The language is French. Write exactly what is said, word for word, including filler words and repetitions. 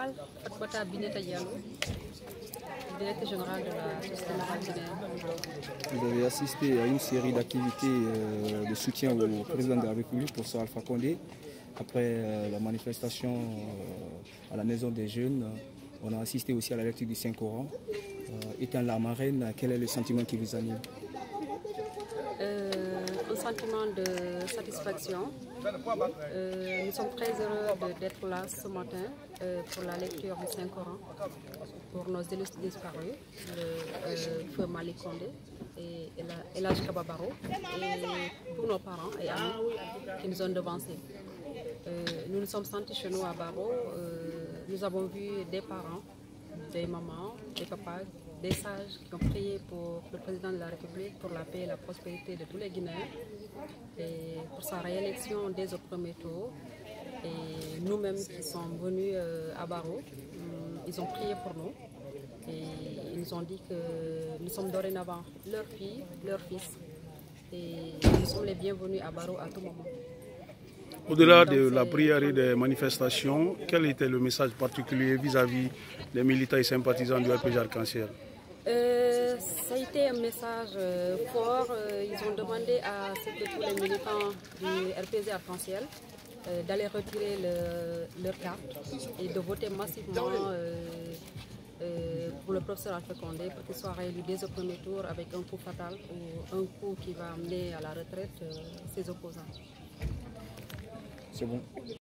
principal, Fatouata Bineta Diallo, directeur général de la Société Générale guinéenne. Vous avez assisté à une série d'activités euh, de soutien au président de la République, professeur Alpha Condé. Après euh, la manifestation euh, à la Maison des Jeunes, on a assisté aussi à la lecture du Saint-Coran. Euh, étant la marraine, quel est le sentiment qui vous anime? Euh, un sentiment de satisfaction. Euh, nous sommes très heureux d'être là ce matin euh, pour la lecture du Saint-Coran pour nos illustres disparus, le euh, feu Malick Condé et El Hadj Kaba Barrow, et tous nos parents et amis qui nous ont devancés. Euh, nous nous sommes sentis chez nous à Barrow. Euh, nous avons vu des parents, des mamans, des papas, des sages qui ont prié pour le président de la République, pour la paix et la prospérité de tous les Guinéens, et pour sa réélection dès au premier tour. Et nous-mêmes qui sommes venus à Barrow, ils ont prié pour nous et ils nous ont dit que nous sommes dorénavant leurs filles, leurs fils, et nous sommes les bienvenus à Barrow à tout moment. Au-delà de la prière et des manifestations, quel était le message particulier vis-à-vis des militants et sympathisants du R P G Arc-en-Ciel? Euh, ça a été un message euh, fort. Euh, ils ont demandé à ce que tous les militants du R P G Arc-en-Ciel euh, d'aller retirer le, leur carte et de voter massivement euh, euh, pour le professeur Alpha Condé pour qu'il soit réélu dès au premier tour avec un coup fatal ou un coup qui va amener à la retraite euh, ses opposants. C'est bon.